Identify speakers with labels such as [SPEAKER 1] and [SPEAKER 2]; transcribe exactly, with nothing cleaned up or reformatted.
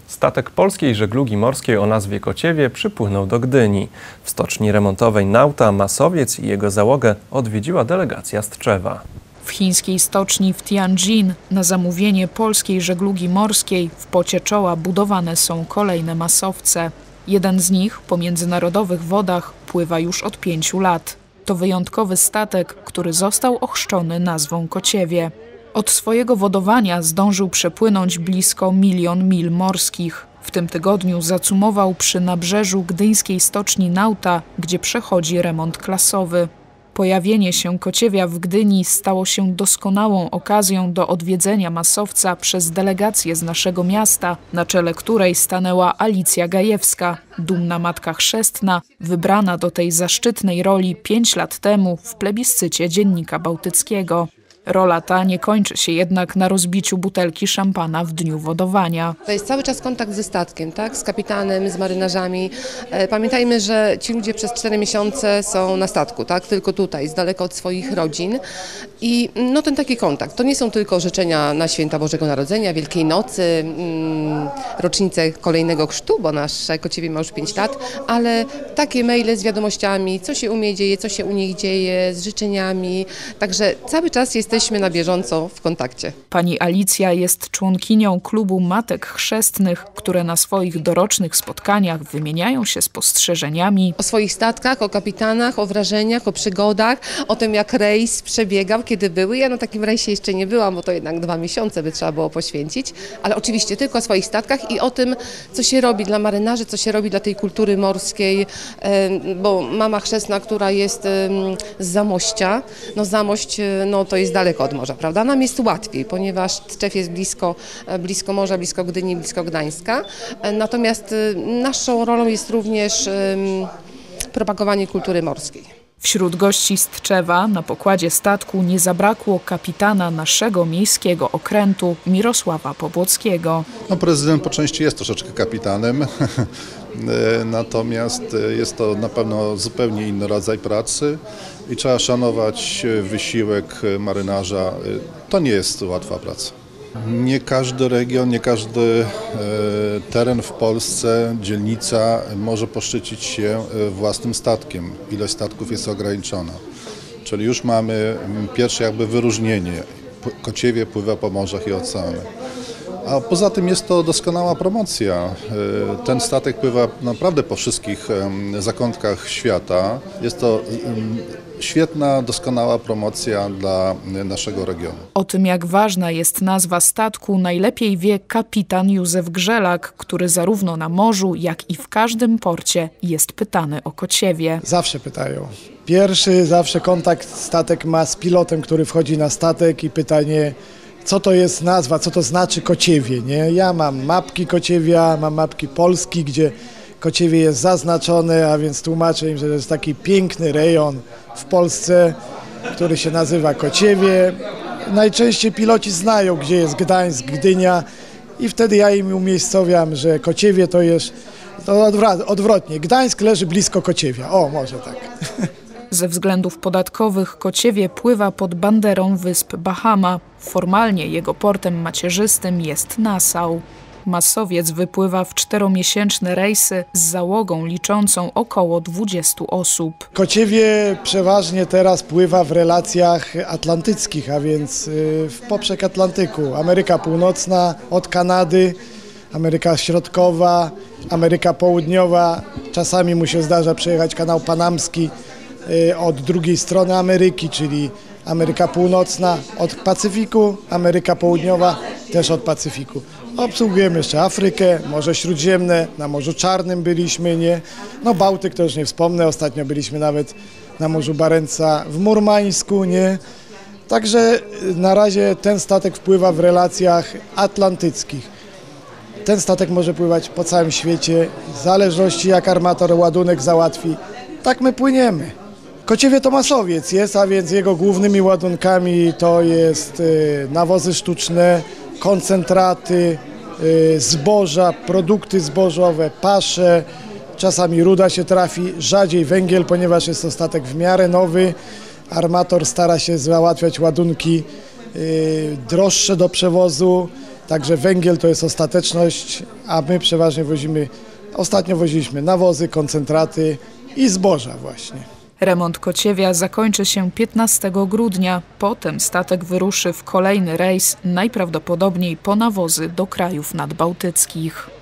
[SPEAKER 1] Statek polskiej żeglugi morskiej o nazwie Kociewie przypłynął do Gdyni. W stoczni remontowej Nauta Masowiec i jego załogę odwiedziła delegacja z Tczewa.
[SPEAKER 2] W chińskiej stoczni w Tianjin na zamówienie polskiej żeglugi morskiej w pocie czoła budowane są kolejne masowce. Jeden z nich po międzynarodowych wodach pływa już od pięciu lat. To wyjątkowy statek, który został ochrzczony nazwą Kociewie. Od swojego wodowania zdążył przepłynąć blisko milion mil morskich. W tym tygodniu zacumował przy nabrzeżu gdyńskiej stoczni Nauta, gdzie przechodzi remont klasowy. Pojawienie się Kociewia w Gdyni stało się doskonałą okazją do odwiedzenia masowca przez delegację z naszego miasta, na czele której stanęła Alicja Gajewska, dumna matka chrzestna, wybrana do tej zaszczytnej roli pięć lat temu w plebiscycie Dziennika Bałtyckiego. Rola ta nie kończy się jednak na rozbiciu butelki szampana w dniu wodowania.
[SPEAKER 3] To jest cały czas kontakt ze statkiem, tak? Z kapitanem, z marynarzami. Pamiętajmy, że ci ludzie przez cztery miesiące są na statku, tak? Tylko tutaj, z daleka od swoich rodzin. I no, ten taki kontakt, to nie są tylko życzenia na święta Bożego Narodzenia, Wielkiej Nocy, mm, rocznicę kolejnego chrztu, bo nasz Kociewie ma już pięć lat, ale takie maile z wiadomościami, co się u mnie dzieje, co się u nich dzieje, z życzeniami. Także cały czas jesteśmy na bieżąco w kontakcie.
[SPEAKER 2] Pani Alicja jest członkinią klubu matek chrzestnych, które na swoich dorocznych spotkaniach wymieniają się spostrzeżeniami.
[SPEAKER 3] O swoich statkach, o kapitanach, o wrażeniach, o przygodach, o tym jak rejs przebiegał, kiedy były. Ja na takim rejsie jeszcze nie byłam, bo to jednak dwa miesiące by trzeba było poświęcić, ale oczywiście tylko o swoich statkach i o tym, co się robi dla marynarzy, co się robi dla tej kultury morskiej, bo mama chrzestna, która jest z Zamościa, no Zamość no, to jest daleko od morza, prawda? Nam jest łatwiej, ponieważ Tczew jest blisko, blisko morza, blisko Gdyni, blisko Gdańska. Natomiast naszą rolą jest również propagowanie kultury morskiej.
[SPEAKER 2] Wśród gości z Tczewa na pokładzie statku nie zabrakło kapitana naszego miejskiego okrętu Mirosława Pobłockiego.
[SPEAKER 4] No, prezydent po części jest troszeczkę kapitanem, natomiast jest to na pewno zupełnie inny rodzaj pracy i trzeba szanować wysiłek marynarza. To nie jest łatwa praca. Nie każdy region, nie każdy teren w Polsce, dzielnica może poszczycić się własnym statkiem. Ilość statków jest ograniczona. Czyli już mamy pierwsze jakby wyróżnienie. Kociewie pływa po morzach i oceanach. A poza tym jest to doskonała promocja. Ten statek pływa naprawdę po wszystkich zakątkach świata. Jest to świetna, doskonała promocja dla naszego regionu.
[SPEAKER 2] O tym, jak ważna jest nazwa statku, najlepiej wie kapitan Józef Grzelak, który zarówno na morzu, jak i w każdym porcie jest pytany o Kociewie.
[SPEAKER 5] Zawsze pytają. Pierwszy zawsze kontakt statek ma z pilotem, który wchodzi na statek i pytanie, co to jest nazwa, co to znaczy Kociewie, nie? Ja mam mapki Kociewia, mam mapki Polski, gdzie Kociewie jest zaznaczone, a więc tłumaczę im, że to jest taki piękny rejon w Polsce, który się nazywa Kociewie. Najczęściej piloci znają, gdzie jest Gdańsk, Gdynia i wtedy ja im umiejscowiam, że Kociewie to jest to odwrotnie. Gdańsk leży blisko Kociewia. O, może tak.
[SPEAKER 2] Ze względów podatkowych Kociewie pływa pod banderą wysp Bahama. Formalnie jego portem macierzystym jest Nassau. Masowiec wypływa w czteromiesięczne rejsy z załogą liczącą około dwudziestu osób.
[SPEAKER 5] Kociewie przeważnie teraz pływa w relacjach atlantyckich, a więc w poprzek Atlantyku. Ameryka Północna od Kanady, Ameryka Środkowa, Ameryka Południowa. Czasami mu się zdarza przejechać kanał panamski od drugiej strony Ameryki, czyli Ameryka Północna od Pacyfiku, Ameryka Południowa też od Pacyfiku. Obsługujemy jeszcze Afrykę, Morze Śródziemne, na Morzu Czarnym byliśmy, nie? No Bałtyk to już nie wspomnę, ostatnio byliśmy nawet na Morzu Barentsa w Murmańsku, nie? Także na razie ten statek wpływa w relacjach atlantyckich. Ten statek może pływać po całym świecie, w zależności jak armator ładunek załatwi, tak my płyniemy. Kociewie to masowiec jest, a więc jego głównymi ładunkami to jest nawozy sztuczne, koncentraty, zboża, produkty zbożowe, pasze, czasami ruda się trafi, rzadziej węgiel, ponieważ jest to statek w miarę nowy. Armator stara się załatwiać ładunki droższe do przewozu, Także węgiel to jest ostateczność, a my przeważnie wozimy, ostatnio woziliśmy nawozy, koncentraty i zboża właśnie.
[SPEAKER 2] Remont Kociewia zakończy się piętnastego grudnia. Potem statek wyruszy w kolejny rejs, najprawdopodobniej po nawozy do krajów nadbałtyckich.